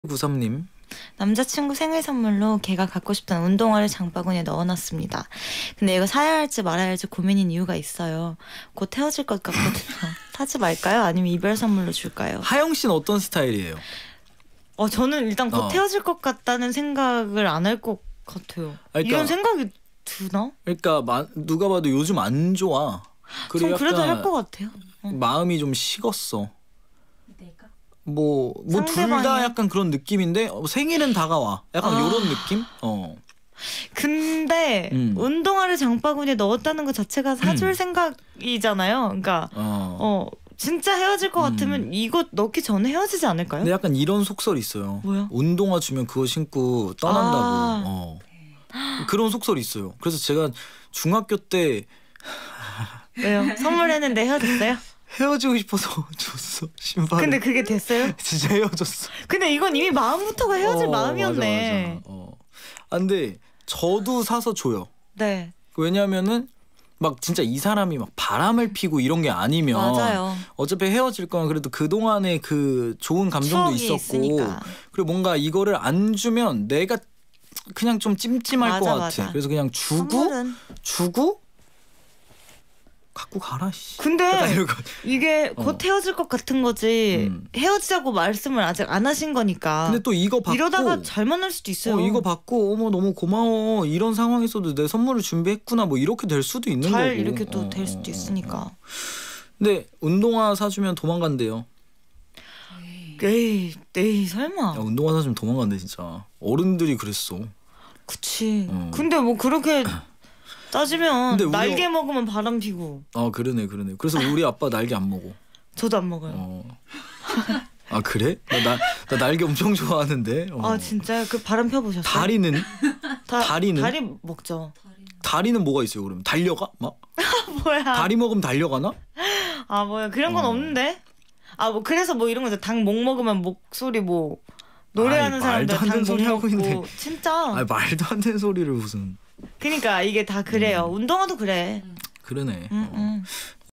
93님. 남자친구 생일 선물로 걔가 갖고 싶던 운동화를 장바구니에 넣어놨습니다. 근데 이거 사야 할지 말아야 할지 고민인 이유가 있어요. 곧 헤어질 것 같거든요. 사지 말까요? 아니면 이별 선물로 줄까요? 하영 씨는 어떤 스타일이에요? 저는 일단 곧 헤어질 것 같다는 생각을 안 할 것 같아요. 그러니까, 이런 생각이 드나? 그러니까 누가 봐도 요즘 안 좋아. 전 그래도 할 것 같아요. 마음이 좀 식었어. 내가? 뭐 둘 다 약간 그런 느낌인데 생일은 다가와. 약간 요런 느낌? 근데 운동화를 장바구니에 넣었다는 것 자체가 사줄 생각이잖아요. 그러니까 진짜 헤어질 것 같으면 이거 넣기 전에 헤어지지 않을까요? 근데 약간 이런 속설이 있어요. 뭐야? 운동화 주면 그거 신고 떠난다고. 그런 속설이 있어요. 그래서 제가 중학교 때 왜요? 선물했는데 헤어졌어요? 헤어지고 싶어서 줬어 신발. 근데 그게 됐어요? 진짜 헤어졌어. 근데 이건 이미 마음부터가 헤어질 마음이었네. 맞아. 근데 저도 사서 줘요. 네. 왜냐면은 막 진짜 이 사람이 막 바람을 피고 이런 게 아니면 맞아요. 어차피 헤어질 거면 그래도 그동안의 그 좋은 감정도 있었고 있으니까. 그리고 뭔가 이거를 안 주면 내가 그냥 좀 찜찜할 것 같아. 맞아. 그래서 그냥 선물은. 주고 갖고 가라 씨. 근데 이게 곧 헤어질 것 같은 거지. 헤어지자고 말씀을 아직 안 하신 거니까. 근데 또 이거 받고 이러다가 잘 만날 수도 있어요. 이거 받고 어머 너무 고마워 이런 상황에서도 내 선물을 준비했구나 뭐 이렇게 될 수도 있는 거고. 잘 이렇게 또 될 수도 있으니까. 근데 운동화 사주면 도망간대요. 에이 설마. 야, 운동화 사주면 도망간대 진짜. 어른들이 그랬어. 그치. 근데 뭐 그렇게 따지면 근데 날개 먹으면 바람 피고. 그러네. 그래서 우리 아빠 날개 안 먹어. 저도 안 먹어요. 아 그래? 나 날개 엄청 좋아하는데. 아 진짜요? 그 바람 펴보셨어요? 다리는? 다리 먹죠. 다리는 뭐가 있어요 그러면? 달려가? 막? 뭐야? 다리 먹으면 달려가나? 아 뭐야 그런 건 없는데? 뭐 그래서 뭐 이런 거죠. 당 목 먹으면 목소리 뭐 노래하는 사람들 당 목 먹고 있는데. 진짜. 말도 안 되는 소리를 무슨. 그러니까 이게 다 그래요. 운동화도 그래. 그러네.